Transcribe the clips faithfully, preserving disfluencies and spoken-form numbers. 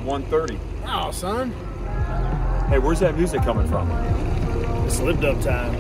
one thirty. Oh, son. Hey, where's that music coming from? It's lived up time.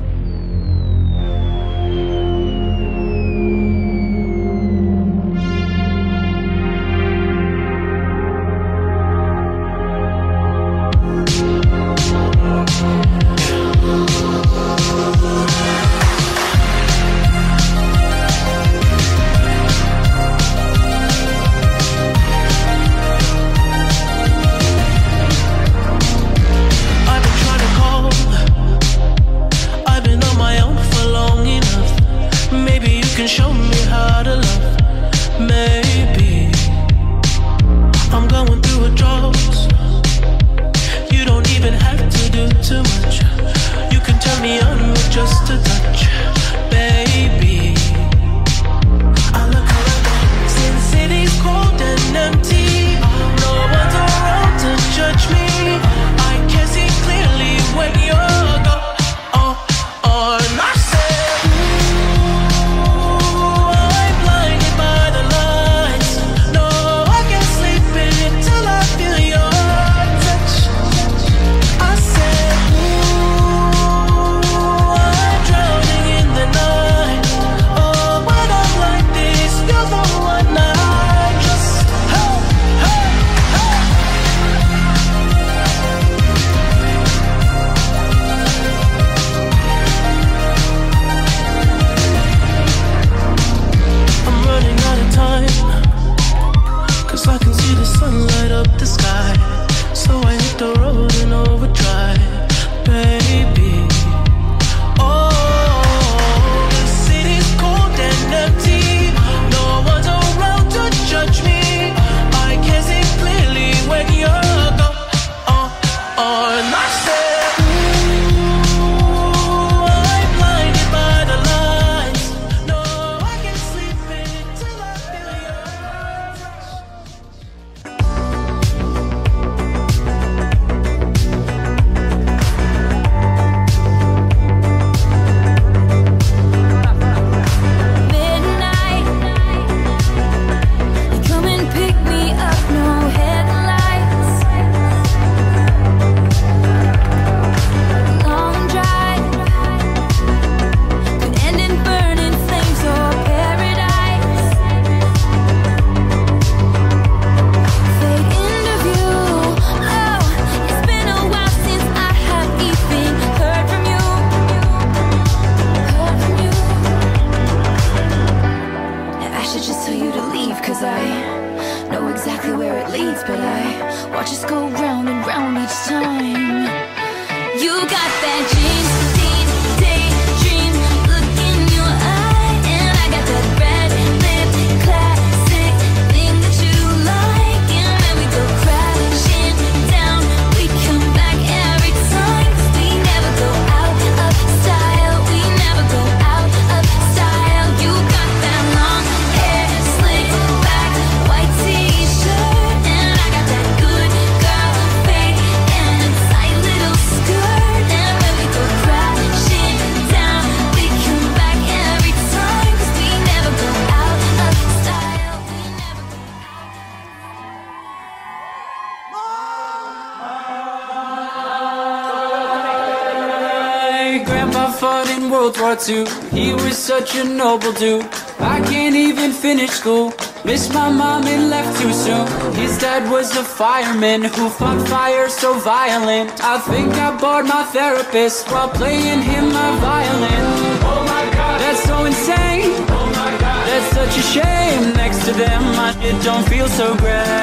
He was such a noble dude. I can't even finish school. Missed my mom and left too soon. His dad was a fireman who fought fire so violent. I think I bored my therapist while playing him my violin. Oh my God, that's so insane. Oh my God, that's such a shame. Next to them, I it don't feel so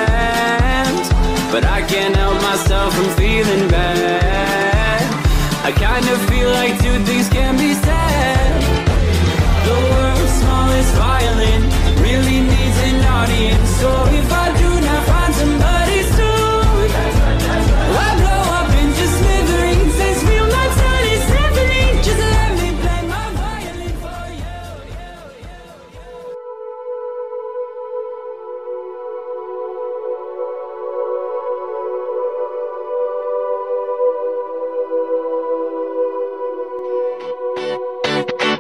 grand. But I can't help myself from feeling bad. I kind of feel like two things can be said. The world's smallest violin really needs an audience. So if I do not find somebody soon, I blow up into smithereens. This feel my tiny symphony. Just let me play my violin for you.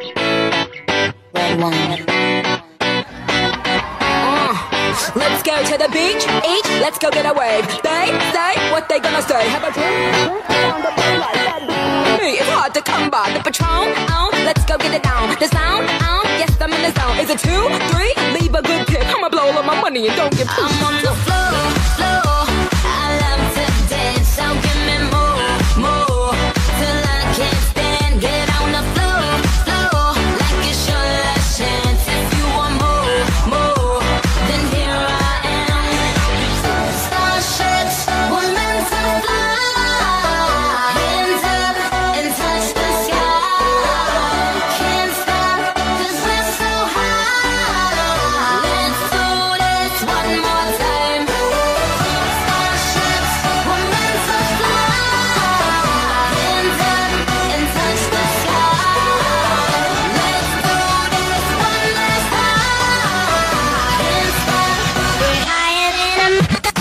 Uh, let's go to to the beach, each, let's go get a wave. They say what they gonna say. Have a drink. Me, it's hard to come by. The Patron, on, let's go get it down. The sound, on, yes, I'm in the zone. Is it two, three? Leave a good tip. I'ma blow all of my money and don't give two. I'm on the floor, floor. I love to dance, so give me more, more. Till I can't stand, get on the floor, floor. Like it's your last chance. If you want more, more, then here I am. Starships were meant to fly. Hands up and touch the sky. Can't stop 'cause we're so high. Let's do this one more time. Starships were meant to fly. Hands up and touch the sky. Let's do this one last time. Can't stop, we're higher than a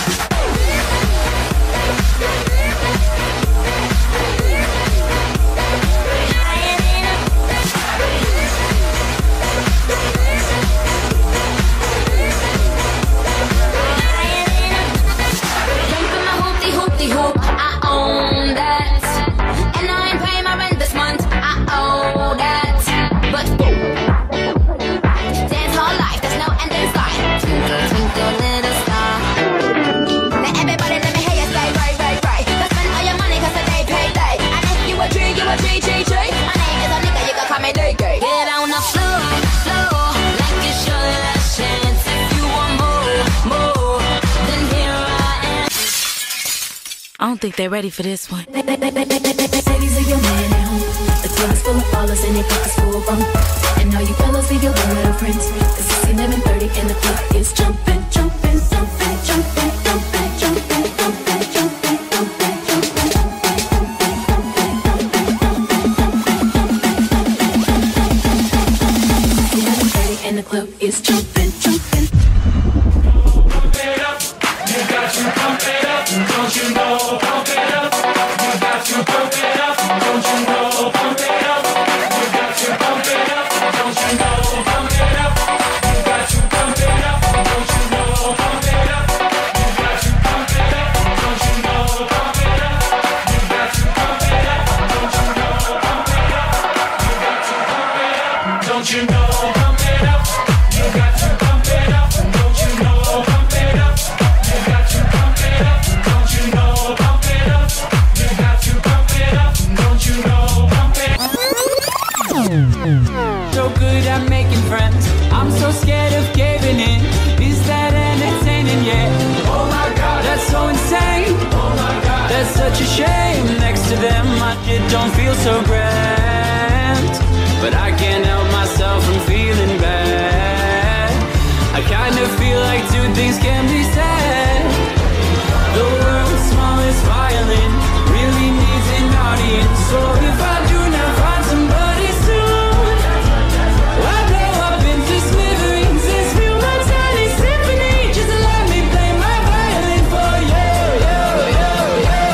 Came from my hoopty hoopty hoop, I own that. And I ain't paying my rent this month, I owe that. But dance all life, there's no end in sight. Twinkle, twinkle, little star. Now everybody let me hear you say right, right, right. Go spend all your money 'cause the day payday. And if you a G, you a G, G, G. My name is a nigga, you can call me D K. Get on the floor, floor, like it's your last chance. If you want more, more, then here I am. I don't think they're ready for this one. Ladies, leave your man at home. The club is full of ballers and they think it's full rum. And all you fellas, leave your girl with her friends. Cause it's eleven thirty and the club is jumping, jumping, jumping, jumping, jumping, jumping, jumping, jumping, jumping, eleven thirty and the club is jumping, jumping. Pump it up, you got to pump it up, don't you know? Pump it up, you got to pump it up, don't you know? Pump it up, you got to pump it up, don't you know? Pump it up, you got to pump it up, don't you know? Pump it up, you got to pump it up, don't you know? Pump it up, you got to pump it up, don't you know? Pump it up, you got to pump it up, don't you know? Pump it up, you got to pump it up, don't you know? Pump it up, you got to pump it up, don't you know? Pump it up, you got to pump it up, don't you know? Pump it up. So good at making friends, I'm so scared of giving in. Is that entertaining yet? Oh my god, that's so insane. Oh my god, that's such a shame. Next to them, my shit don't feel so grand. But I can't help myself from feeling bad. I kind of feel like two things can be said. The world's smallest violin really needs an audience. So if I do not find somebody soon, I blow up into smithereens and spill my tiny symphony. Just let me play my violin for you, you, you, you.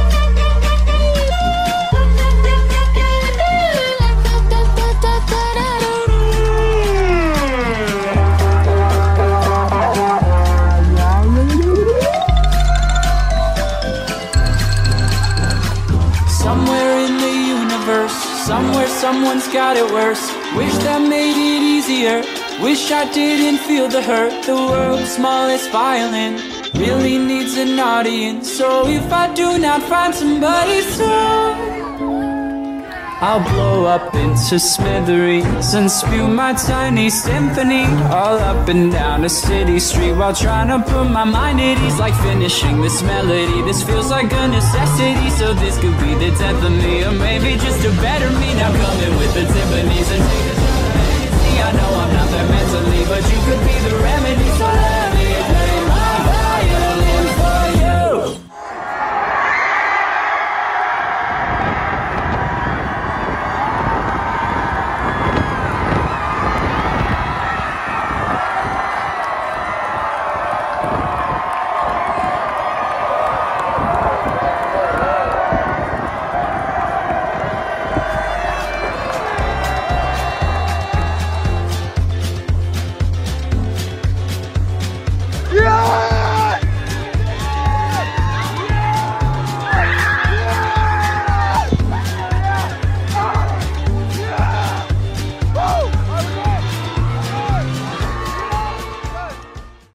Somewhere in the universe, somewhere someone's got it worse. Wish that made it easier. Wish I didn't feel the hurt. The world's smallest violin really needs an audience. So if I do not find somebody soon, I'll blow up into smithereens and spew my tiny symphony all up and down a city street while trying to put my mind at ease. Like finishing this melody, this feels like a necessity. So this could be the death of me, or maybe just a better me. Now coming with the timpanis and take